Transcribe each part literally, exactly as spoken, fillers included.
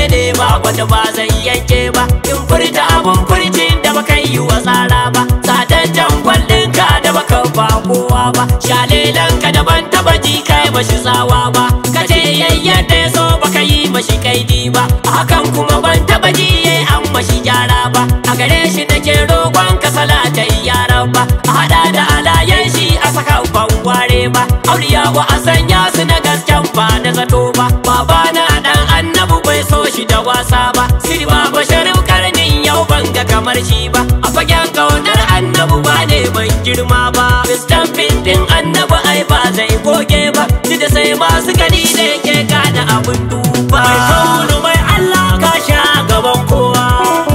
ne ba wanda ba zai yanke ba. In furta abun furcin da baka yi wa tsara ba, tsadan jangwal ɗinka da baka ba kowa ba, shalelan ka da ban taba ji kai mashi tsawa ba, kace yayyan da ya so baka yi mashi kaidi ba, hakan kuma ban taba ji yayi an mashi gyara ba. A gare shi nake roƙon ka salatai yaran ba, a hada da alayen shi a saka ban ware ba, auliya wa a sanya su na gasken ba na zato ba. Baba na dan annabu bai so shi da wasa ba, siri ba basharin karnin yau ban ga kamar shi ba, a fagen kaunar annabu ba ne ban girma ba, stampin din annabu ai ba zai goge ba, ni da sai masu gani da yake gane abun duba. Mai kaunu mai Allah ka sha gaban kowa,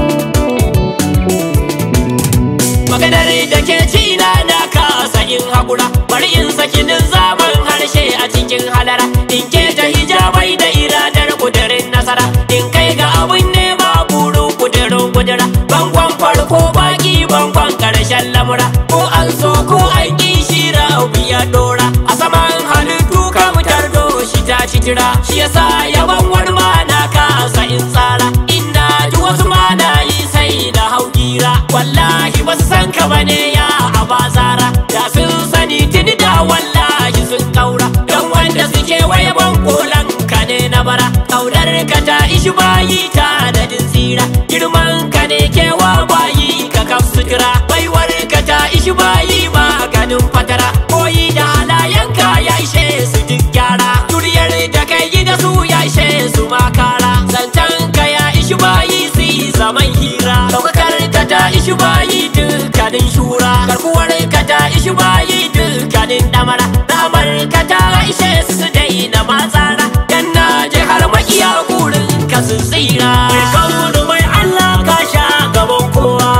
maganar da ke cina na kasa in haƙura, bari in sakinin zaman harshe a cikin halara, in ke ta hijabai da iradar kudurin nasara, in kai ga abun nema buru kudurin kudura, bangon farko baki bangon karshen lamura, ko an so ko an ƙi shira ya dora, a saman halittu ka mutar do shi ta shi jira, shi yasa yawan wani ma na kasa in tsara, ina ji wasu ma na yi sai da haugira, wallahi wasu san ka bane ya abazara, da sun sani tuni da wallahi sun kaura, don wanda suke waye ban kolan ka ne na bara, kaunar ka ta ishi bayi ta da tsira, girman ka ne kewa bayi ka kaf sutura, baiwar ka ta ishi bayi maganin fatara, koyi da halayen ka ya ishe su duk gyara, turiyar da kai yi da su ya ishe su makara, zancen ka ya ishi bayi su yi zaman hira, daukakar ka ta ishi bayi dukkanin shura, garkuwar ka ta ishi bayi dukkanin damara, damar ka ta ishe su daina matsara, dan na je har makiya gurin ka su tsira. Mai kaunu mai Allah ka sha gaban kowa,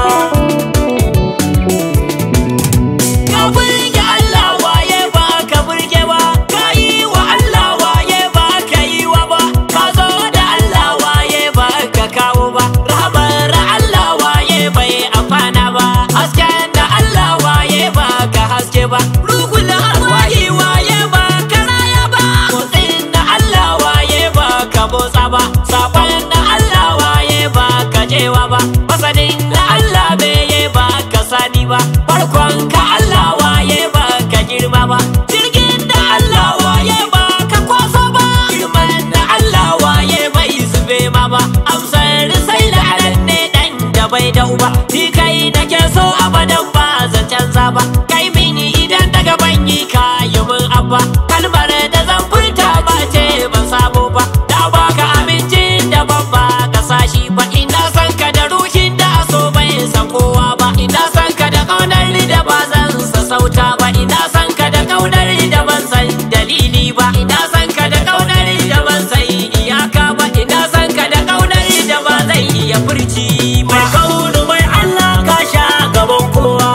ka burge Allah waye ba ka burge ba, ka yi wa Allah waye ba ka yi wa ba, ka zo da Allah waye ba ka kawo ba, rahamar Allah waye bai amfana ba, hasken da Allah waye ba ka haske ba, ruhul arwahi waye ba ka raya ba, motsin da Allah waye ba ka motsa ba, sakon da Allah waye ba ka jewa ba, masanin da Allah bai ba ka sani ba, farkon ka Allah waye ba ka girma ba, jirgin da Allah waye ba ka kwaso ba, girman da Allah waye bai zube ma ba, amsar sai da anan ne dan da bai da uba, ni kai nake so abadan ba zan canza ba, kai mini idan daga ban yi kayi mun abba, kalmar da zan furta ba ce ban sabo ba, da baka abincin da ban ba ka sashi ba, ina san ka da ruhin da so bai san kowa ba, ina san ka da kaunar da ba zan sassauta ba, ina san ka da kaunar da ban san dalili ba, ina san ka da kaunar da ban san iyaka ba, ina san ka da kaunar da ba zai iya furci. Mai kaunu mai Allah ka sha gaban kowa,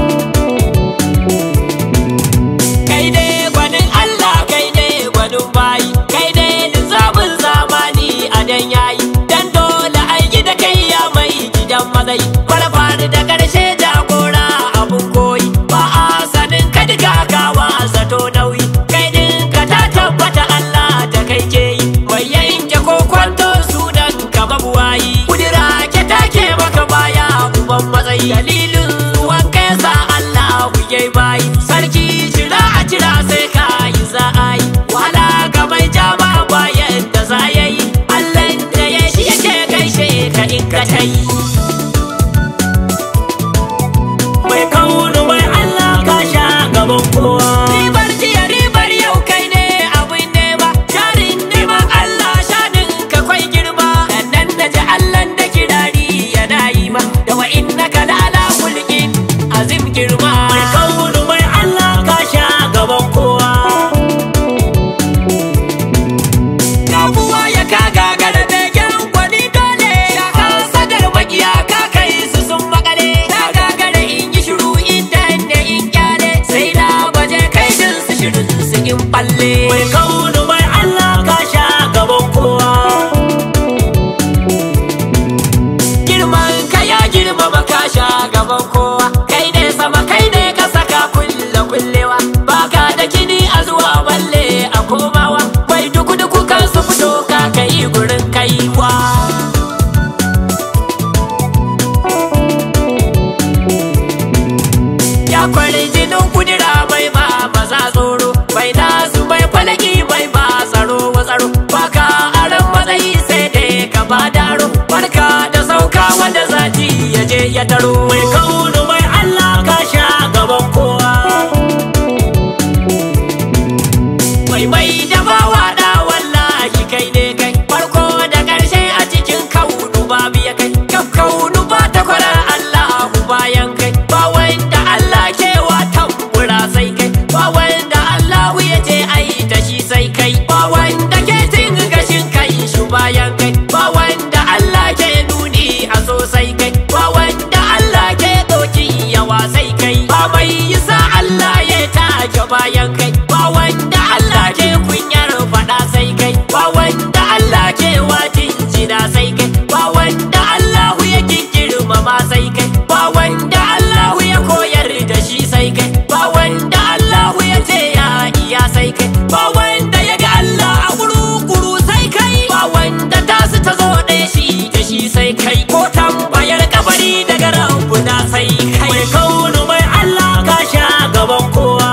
kai dai gwanin Allah kai dai gwanin bayi, kai dai linzamin zamani a dan yayi, dan dole aiki da kai ya mai gidan mazai, farfar da karshe jagora abun koyi, ba a sanin ka duka kawa zato nauyi, kai din ka ta tabbata Allah ta kai ke yi, mai yanke ko kwanto sunan ka mabuwayi, kudura ke take maka baya uban matsayi, dalilin ruwan kai sa Allah ku yai bayi, sarki jira a jira sai ka yi za a yi, wahala ga mai jama bayan da za ya yi, Allah da ya shi yake gaishe ka in ka ta yi. ba daro barka da sauka wanda zaki ya je ya taro mai kaunu mai Allah ka sha gaban kowa mai mai da bawa da wallahi kai ne kai farko da karshe a cikin kaunu babu ya kai kaunu ba ta kwara Allahu bayan kai ba wanda Allah ke wa tambura sai kai ba wanda Allahu ya ce ai ta shi sai kai ba wanda ke cin gashin kai shi bayan kai ba wanda Allah ke nuni a sosai kai ba wanda Allah ke doki yawa sai kai ba mai yasa Allah ya take bayan kai ba wanda Allah ke kunyar fada sai kai ba wanda Allah ke watin jina sai kai ba wanda Allahu ya girmama sai kai ba wanda Allahu ya koyar da shi sai kai ba wanda Allahu ya ce ya iya sai kai ba wanda ya ga Allah a kuru-kuru sai kai ba wanda tasu ta zo ɗaya shi da shi sai kai ko tambayar kabari daga rabbuna sai kai mai kaunu mai Allah ka sha gaban kowa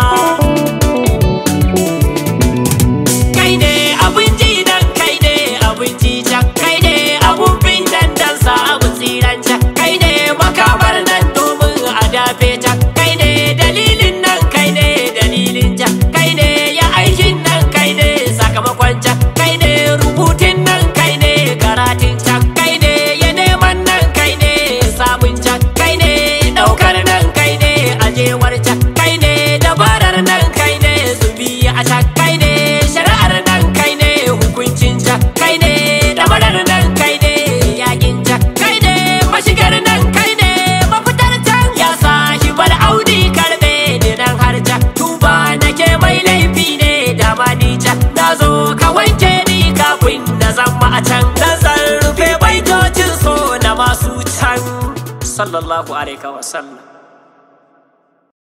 kai ne abinci dan kai ne abinci can kai ne abun bindan dan samu tsiran can kai ne makamar nan domin a dafe can kai ne dalilin nan kai ne dalilin can kai ne ya aikin nan kai ne sakamakon can kai ne rubutun nan kai ne karatun can kai ne ya neman nan kai ne samun can kai ne daukar nan kai ne ajewar can kai ne dabarar nan kai ne zubi a can kai ne shari'ar nan kai ne hukuncin can kai ne dabarar nan kai ne yakin can kai ne mashigar nan kai ne mafitar can ya sa shi bar audi karbe ne nan har can tuba nake mai laifi ne dama ni can na zo ka wanke ni kafin na zama a can na zarrufe baitocin so na masu can sallallahu alaihi wasallam.